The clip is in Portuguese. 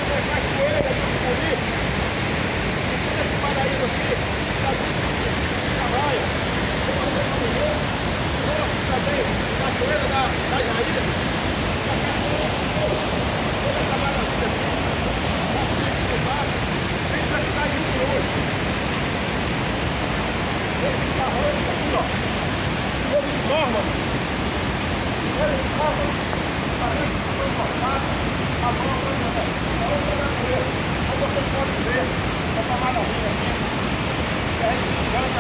Ele estava parece que foi cortado, a mão